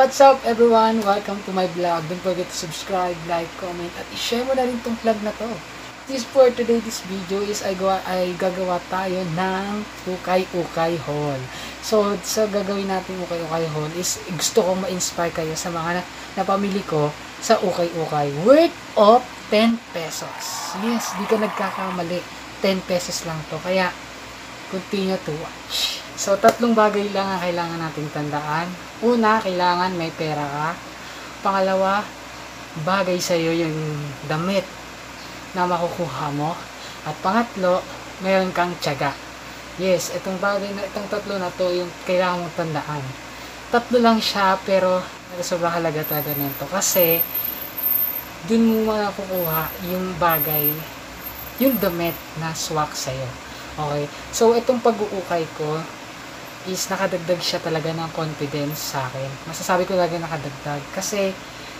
What's up everyone? Welcome to my vlog. Don't forget to subscribe, like, comment, at i-share mo na rin tong vlog na to. This for today, this video is ay gagawa tayo ng ukay-ukay haul. So, sa gagawin natin ukay-ukay haul is gusto kong ma-inspire kayo sa mga napamili ko sa ukay-ukay. Worth of 10 pesos. Yes, di ka nagkakamali. 10 pesos lang to. Kaya, continue to watch. So, tatlong bagay lang ang kailangan nating tandaan. Una, kailangan may pera ka. Pangalawa, bagay sa'yo yung damit na makukuha mo. At pangatlo, mayroon kang tiyaga. Yes, itong bagay na, itong tatlo na to yung kailangan mong tandaan. Tatlo lang siya, pero sobrang halaga talaga nito. Kasi, dun mo makukuha yung bagay, yung damit na swak sa'yo. Okay? So, itong pag-uukay ko, is nakadagdag siya talaga ng confidence sa akin. Masasabi ko talaga nakadagdag. Kasi,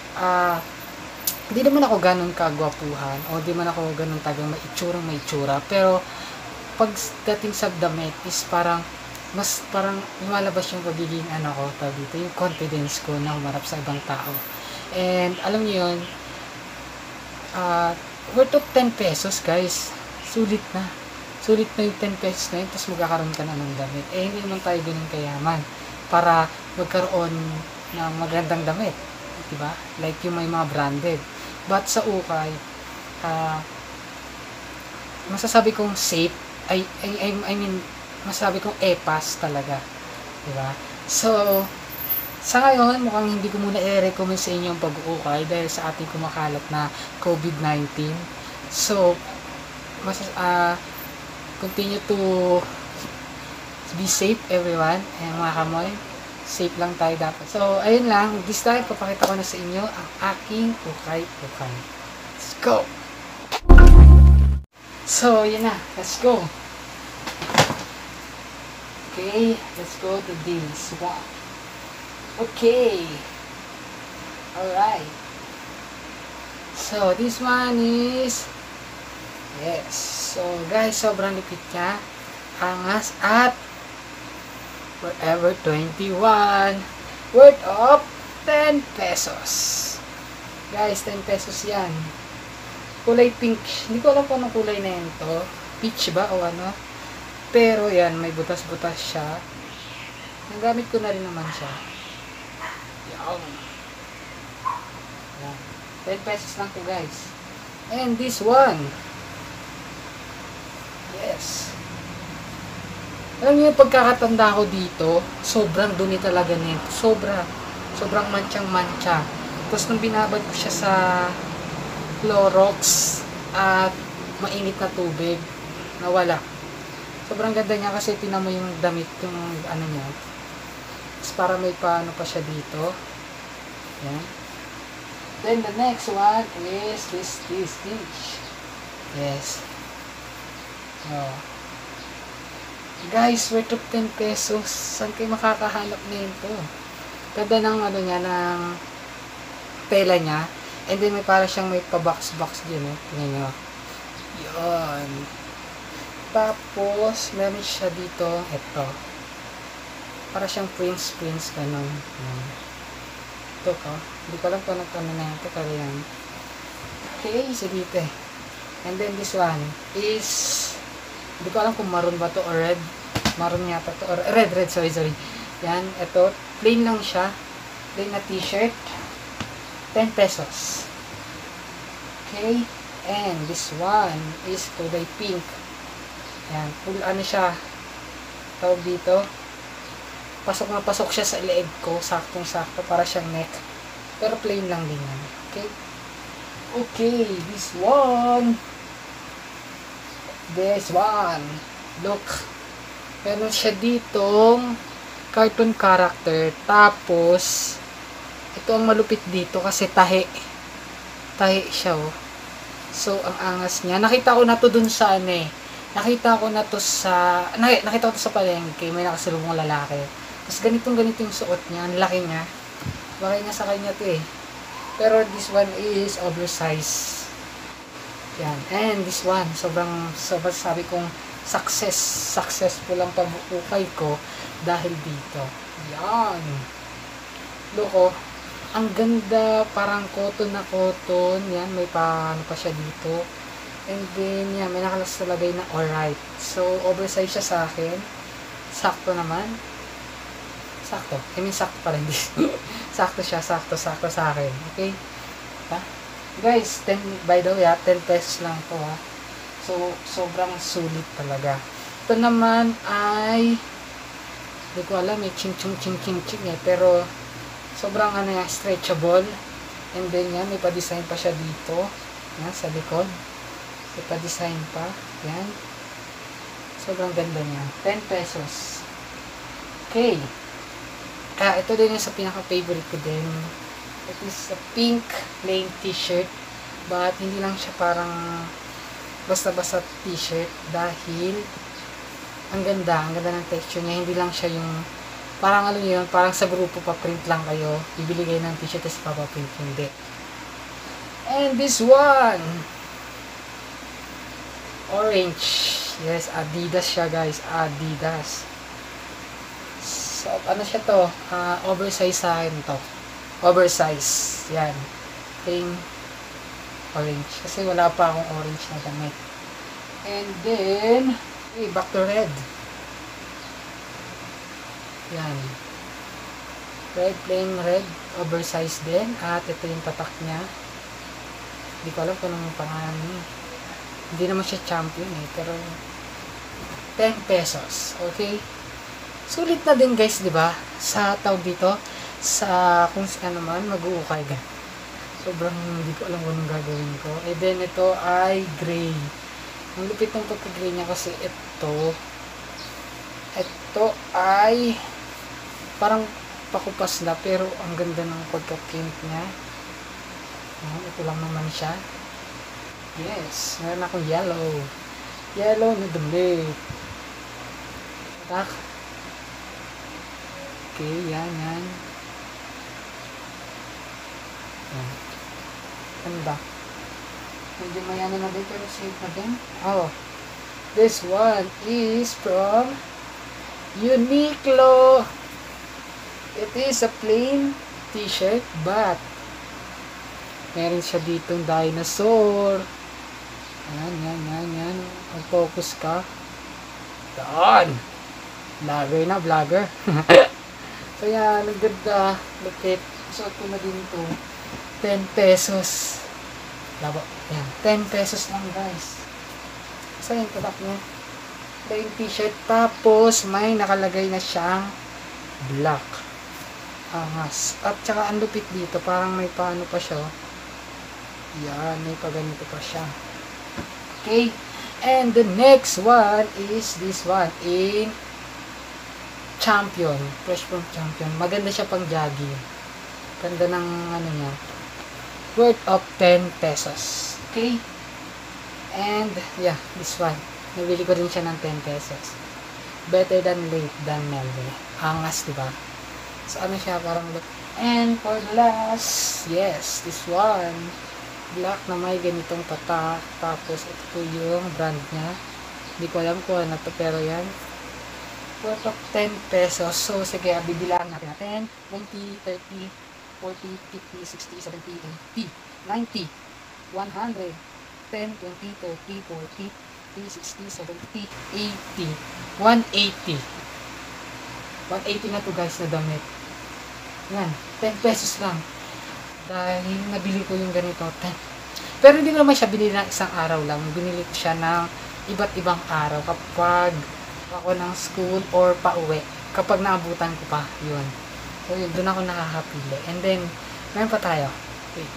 hindi naman ako ganun kagwapuhan o hindi man ako ganun tagang may itsura. Pero, pagdating sa damit is parang, mas parang lumalabas yung pagiging dito, yung confidence ko na humarap sa ibang tao. And, alam niyo yun, worth of 10 pesos guys. Sulit na yung 10 pesos na yun, tapos magkakaroon ka na ng damit. Eh, hindi naman tayo ganun kayaman para magkaroon ng magandang damit. Diba? Like yung may mga branded. But sa ukay, masasabi kong safe, I mean, masasabi kong e-pass talaga. Diba? So, sa ngayon, mukhang hindi ko muna i-recommend sa inyo yung pag-uukay dahil sa ating kumakalat na COVID-19. So, continue to be safe everyone, and mga kamoy, safe lang tayo dapat. So, ayun lang, this time papakita ko na sa inyo ang aking ukay-ukay. Let's go! So, yun na, let's go! Okay, let's go to this one. Okay, alright. So, this one is yes. So, guys, sobrang lipit niya. Angas at Forever 21. Worth of 10 pesos. Guys, 10 pesos yan. Kulay pink. Hindi ko alam kung anong kulay na yan to. Peach ba o ano? Pero yan, may butas-butas siya. Nagamit ko na rin naman siya. Yan. 10 pesos lang to guys. And this one. Yes. Alam niyo, pagkakatanda ko dito, sobrang dumi talaga nito. Sobrang manchang-mancha. Tapos nung binabad ko siya sa Clorox at mainit na tubig, nawala. Sobrang ganda niya kasi tinan mo yung damit, yung niya. Tapos para may paano pa siya dito. Yan. Then the next one is this. Yes. Oh. Guys, worth of 10 pesos. Saan kayo makakahanap na ito? Ganda ng niya, ng tela niya. And then may para siyang may pa-box din, eh. Tingnan nyo. Yun. Tapos, meron siya dito. Ito. Para siyang prince, ganun. Ito ko. Hindi ko alam kung ano na ito. Pero yan. Okay, so dito eh. And then this one is, hindi ko alam kung maroon ba to or red. Maroon yata to. Or red, sorry. Yan, ito. Plain lang siya. Plain na t-shirt. 10 pesos. Okay. And this one is kulay pink. Yan. Full siya. Tawag dito. Pasok na pasok siya sa leeg ko. Saktong-sakto. Para siyang neck. Pero plain lang din yan. Okay. Okay. This one. Look. Meron siya ditong cartoon character. Tapos, ito ang malupit dito kasi tahi. Tahi siya, oh. So, ang angas niya. Nakita ko na to dun sa Nakita ko to sa palengke. May nakasalubong lalaki. Tapos ganito yung suot niya. Ang laki niya. Bakit niya sa kanya to eh. Pero this one is oversized. Yan. And this one, sobrang sabi kong successful ang pag-ukay ko dahil dito. Yan. Loko, ang ganda, parang cotton na cotton. Yan, may paano pa siya dito. And then, yan, may nakasalagay na alright. So, oversize siya sa akin. Sakto naman. Sakto. I mean, sakto pa rin. Sakto siya, sakto sa akin. Okay? Ha? Guys, 10, by the way, 10 pesos lang to ha. So, sobrang sulit talaga. Ito naman ay, hindi ko alam, may ching eh. Pero, sobrang stretchable. And then, yan, may pa-design pa siya dito. Yan, sa likod. May pa-design pa. Yan. Sobrang ganda niya. 10 pesos. Okay. Ito din yung sa pinaka-favorite ko din. It is a pink plain t-shirt. But, hindi lang siya parang basta-basta t-shirt. Dahil, ang ganda ng texture niya. Hindi lang siya yung, parang alam niyo yun, parang sa grupo pa-print lang kayo. Bibili kayo ng t-shirt tapos papaprint. Hindi. And this one, orange. Yes, Adidas siya guys. Adidas. So, ano siya to? Oversize sa akin to. Oversize. Yan. Plain orange. Kasi wala pa akong orange na damit. And then, back to red. Yan. Red, plain red. Oversize din. At ito yung tatak niya. Hindi ko alam kung anong pangalan niya. Hindi naman siya champion eh. Pero, 10 pesos. Okay? Sulit na din guys, di ba? Sa tawag dito, sa kung saan naman, mag-uukay ka. Sobrang hindi ko alam kung anong gagawin ko. And then, ito ay gray. Ang lupit ng pagka-gray niya kasi ito ay parang pakupas na pero ang ganda ng pagka-print niya. Ito lang naman siya. Yes, meron akong yellow. Yellow na damit. Tak. Okay, yan. Yan. Ganda. Medyo mayanan na din pero safe na din. Oh. This one is from Uniqlo. It is a plain t-shirt but meron siya ditong dinosaur. Yan. Mag-focus ka. Yan. Vlogger na, vlogger. So yan, ang ganda. Lupit. Suot ko na din ito. 10 pesos. Labo. Yan. 10 pesos lang guys. So yung tatak niya. Plain t-shirt. Tapos may nakalagay na siyang black. Angas. At saka ang lupit dito. Parang may paano pa siya. Yan. May paganito pa siya. Okay. And the next one is this one in Champion. Fresh from Champion. Maganda siya pang jogging. Ganda ng ano niya. Worth of 10 pesos. Okay. And yeah, this one. Nabili ko rin siya ng 10 pesos. Better than late than never. Angas, diba? So ano siya parang look. And for the last, yes, this one. Black na may ganitong tatak. Tapos ito yung brand niya. Hindi ko alam kung ano to, pero yan. Worth of 10 pesos. So sige, bibilaan natin. 20, 30, 40, 50, 60, 70, 80, 90, 100, 10, 20, 30, 40, 50, 60, 70, 80, 180. 180 na to guys na damit. Yan, 10 pesos lang. Dahil nabili ko yung ganito, 10. Pero hindi ko naman siya binili ng isang araw lang. Binili ko siya ng iba't ibang araw kapag ako ng school or pauwi. Kapag naabutan ko pa, yun. So yun, doon ako nakakapili. And then, meron pa tayo. Okay.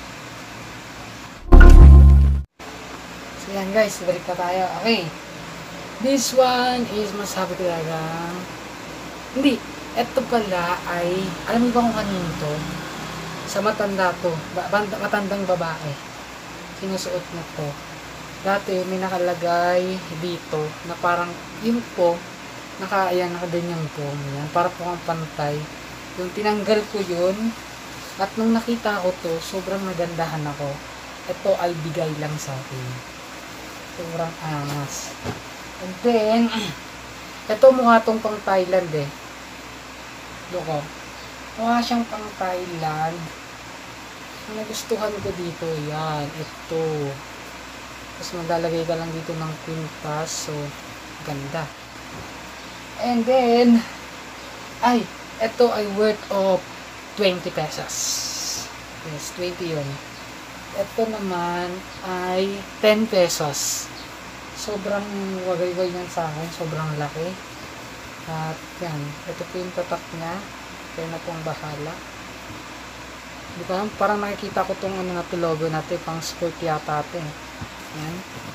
So yan guys, balik na tayo. Okay. This one is masabi ko talaga. Hindi. Ito pala ay, alam mo ba kung kanino to? Sa matanda to. Matandang babae. Sinusuot na to. Dati may nakalagay dito na parang yung po, nakaganyang po. Yan, para po kang pantay. Yung tinanggal ko yun. At nung nakita ko to, sobrang nagandahan ako. Ito ay bigay lang sa akin. Sobrang angas. And then, ito mukha tong pang Thailand eh. Loko. Mukha siyang pang Thailand. Ang nagustuhan ko dito, yan, ito. Tapos maglalagay ka lang dito ng quintas, so ganda. And then, ito ay worth of 20 pesos. Yes, 20 yun. Ito naman ay 10 pesos. Sobrang wagay-wagay yan sa akin, sobrang laki. At yan, ito po yung tatak niya. Kaya na pong bahala. Hindi ko alam, parang nakikita ko tong ano na to, logo natin, pang sport yata ito eh. Yan.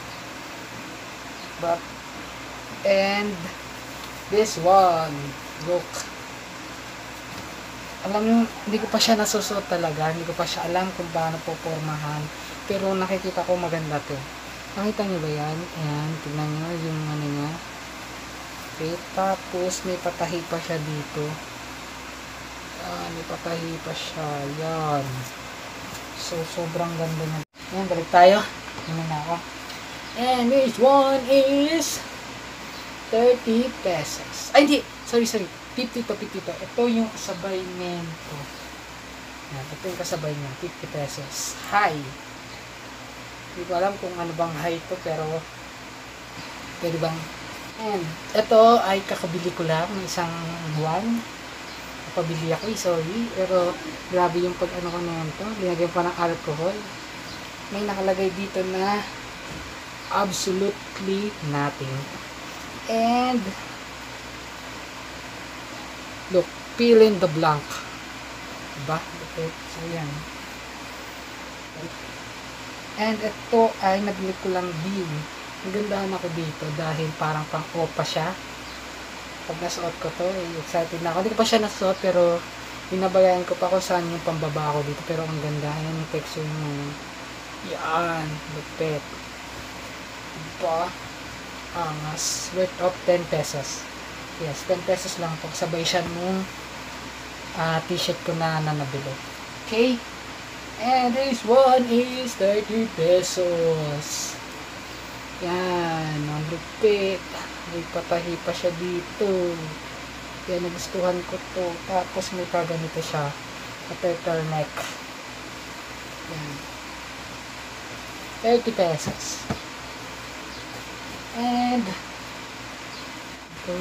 And this one, look. Alam nyo, hindi ko pa siya nasusuot talaga. Hindi ko pa siya alam kung paano po pormahan. Pero nakikita ko maganda to. Nakita nyo ba yan? Ayan, tignan nyo yung ano niya. Okay, tapos may patahi pa siya dito. May patahi pa siya. Yan. So, sobrang ganda niya. Ayan, balik tayo. Ano na ako. And this one is 30 pesos. Ay, hindi. Sorry. 50 to. Ito yung kasabay nito. Yan, ito yung kasabay niya. 50 pesos. High. Hindi ko alam kung ano bang high to, pero pwede bang. And ito ay kakabili ko lang ng isang buwan. Pabili ako sorry. Pero grabe yung pag ano ko na yan to. Linagyan pa ng alcohol. May nakalagay dito na absolutely nothing. And look, fill in the blank. Diba? Okay. So yan. And ito ay nabili ko lang din. Nagandahan ako dito dahil parang pang-opa siya. Pag nasuot ko to, excited na ako. Hindi ko pa siya nasuot pero binabayan ko pa kung saan yung pambaba ko dito. Pero ang ganda. Yan yung texture mo. Yan. Lupet. Diba? Angas. Worth of 10 pesos. Yes, 10 pesos lang po. Sabay siya nung t-shirt ko na nabili. Okay? And this one is 30 pesos. Yan. Ang lupit. May patahi pa siya dito. Kaya nagustuhan ko to. Tapos may kaganito siya. A turtleneck. Yan. 30 pesos. And ito.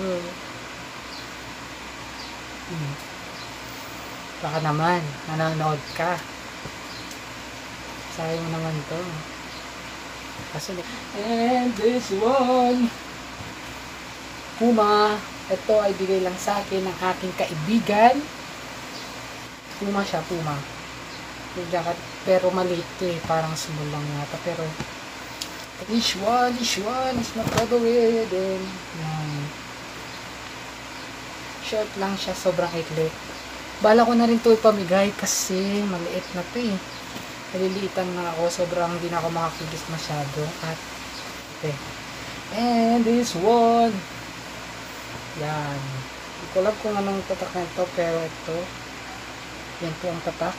Baka naman, nanonood ka. Sayang mo naman to. And this one, Puma. Ito ay bigay lang sa akin ng aking kaibigan. Puma siya, Puma. Yung jacket, pero maliit to eh. Parang small lang yata. Pero this one is my favorite. And yan. Short lang siya, sobrang ikli. Bala ko na rin to ipamigay kasi maliit na to eh. Naliliitan na ako, sobrang hindi na ako makakigis masyado. At okay. And this one, yan. Hindi ko alam kung anong tatak na ito, pero ito, yan po ang tatak.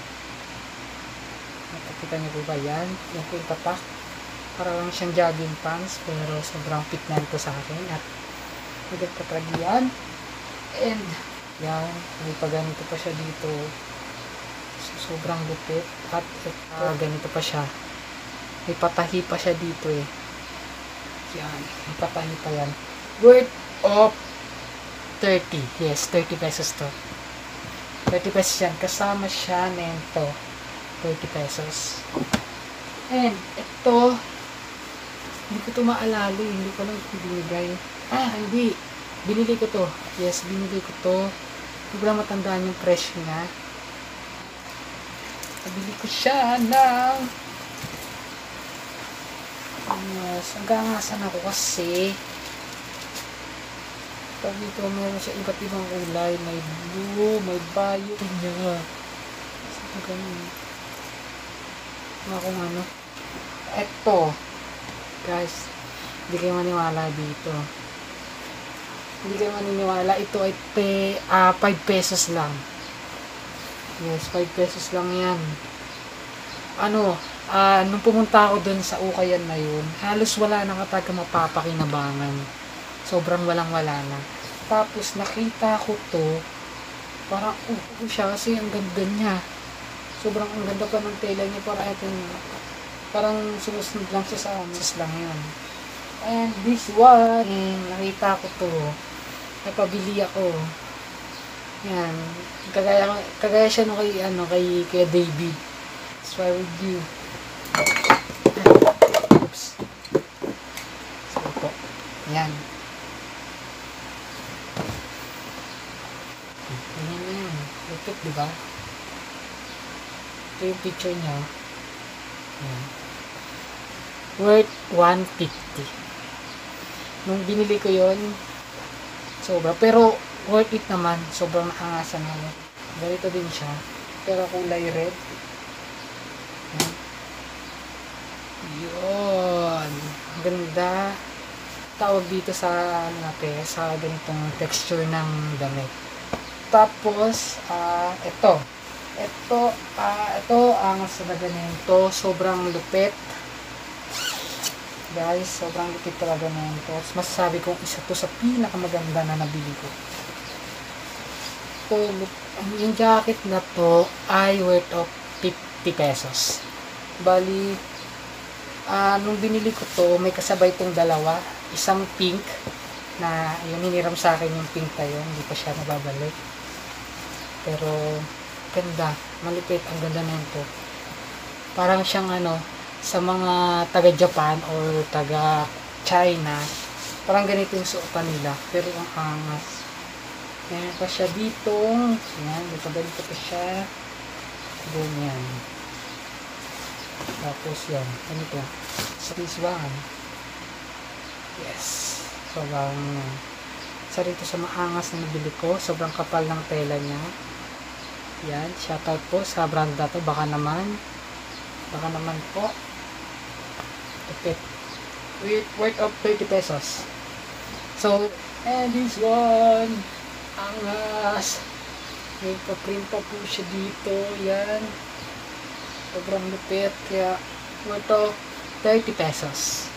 Nakikita niyo po ba yan? Yan po yung tatak. Parang siyang jogging pants, pero sobrang fit na ito sa akin. At magagkatag yan. And yan, may paganito pa siya dito. So, sobrang lupit. At ganito pa siya. May patahi pa siya dito eh. Yan, may patahi pa yan. Worth of 30. Yes, 30 pesos to. 30 pesos yan. Kasama siya nito. 30 pesos. And ito, hindi ko ito maalala eh. Hindi ko lang binigay. Hindi. Binili ko to. Yes, binili ko to. Hindi ko lang matandaan yung presyo niya. Nabili ko siya ng hanggangasan ako kasi pag dito meron siya iba't ibang kulay. May blue, may bayo niya. So, ganun. Kung ano. Eto. Guys, hindi kayo maniwala dito. Hindi kayo maniniwala. Ito ay 5 pesos lang. Yes, 5 pesos lang yan. Nung pumunta ako dun sa Ukayan na yun, halos wala na kataga mapapakinabangan. Sobrang walang-wala na. Tapos nakita ko to Parang siya kasi ang ganda niya. Sobrang ang ganda pa ng tela niya. Parang sumusunod lang siya sa sus lang yun. And this one, nakita ko to. Napabili ako. Yan. Kagaya siya no kay David. That's why with you. Oops. So po. Yan. Ganyan na yan. Lupit, diba? Ito yung picture niya. Yan. Worth 150. Nung binili ko yon sobra. Pero, worth it naman. Sobrang nakangasan ako. Ganito din siya. Pero kulay red. Yan. Yun. Ganda. Tawag dito sa, sa ganitong texture ng damit. Tapos, ito. Ito ang talaga nito. Sobrang lupit. Guys, sobrang lupit talaga nito. Masasabi kong isa to sa pinakamaganda na nabili ko. Yung jacket na to ay worth of 50 pesos. Bali, nung binili ko to, may kasabay tong dalawa. Isang pink, na yun, hiniram sa akin yung pink na yun. Hindi pa siya nababalik. Pero, ganda. Malupit. Ang ganda nito. Parang siyang sa mga taga-Japan or taga-China, parang ganito yung suotan nila. Pero ang angas. Meron pa siya dito. Yan. Ganito pa siya. Ganyan. Tapos yan. Ganito. So, this one. Yes. Sobrang isa rito sa maangas na nabili ko. Sobrang kapal ng tela niya. Yan. Shoutout po sa brand na to. Baka naman po. Okay. Worth of 30 pesos. So, and this one. Angas. May pa-print pa po siya dito. Yan. Sobrang lupit. Kaya, worth of 30 pesos.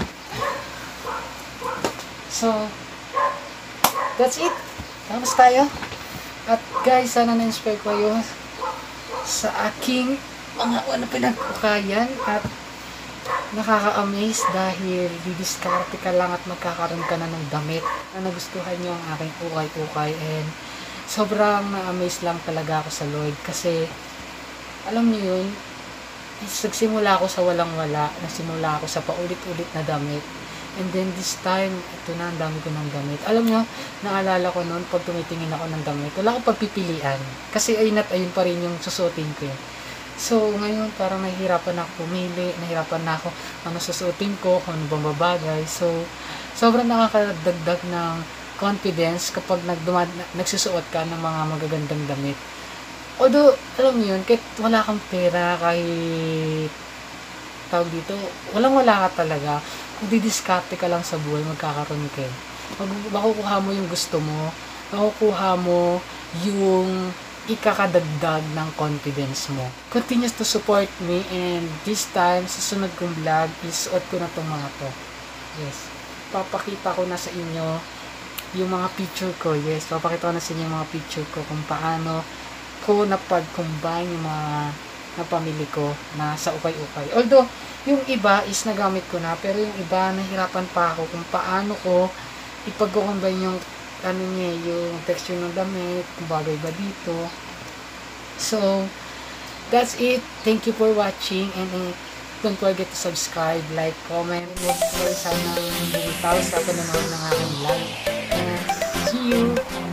So, that's it. Tapos tayo. At guys, sana na-inspire ko kayo sa aking mga pinagkukayan at nakaka-amaze dahil didiskarte ka lang at magkakaroon ka na ng damit na nagustuhan nyo ang aking ukay-ukay, and sobrang na-amaze lang talaga ako sa Lloyd kasi alam niyo yun, nagsimula ako sa walang-wala, nasimula ako sa paulit-ulit na damit, and then this time, ito na, ang dami ko ng damit. Alam nyo, naalala ko noon pag tumitingin ako ng damit, wala akong pagpipilian kasi ayun at ayun pa rin yung susuotin ko. So, ngayon, parang nahihirapan ako pumili, nahihirapan na ako ano susuotin ko, kung ano bang babagay. So, sobrang nakakadagdag ng confidence kapag nagsusuot ka ng mga magagandang damit. Although, alam mo yun, kahit wala kang pera, kahit tawag dito, walang-wala ka talaga, kung didiskarte ka lang sa buhay, magkakaroon ka. Makukuha mo yung gusto mo, makukuha mo yung ikakadagdag ng confidence mo. Continue to support me, and this time, sa sunod kong vlog, isuot ko na itong mga to. Yes. Papakita ko na sa inyo yung mga picture ko. Yes, papakita ko na sa inyo yung mga picture ko kung paano ko napag-combine yung mga napamili ko na sa ukay-ukay. Although, yung iba is nagamit ko na, pero yung iba nahirapan pa ako kung paano ko ipag-combine yung yung texture ng damit, kung bagay ba dito. So, that's it. Thank you for watching, and don't forget to subscribe, like, comment, huwag kayo sanang bumitaw sa panonood ng aking vlog. And see you!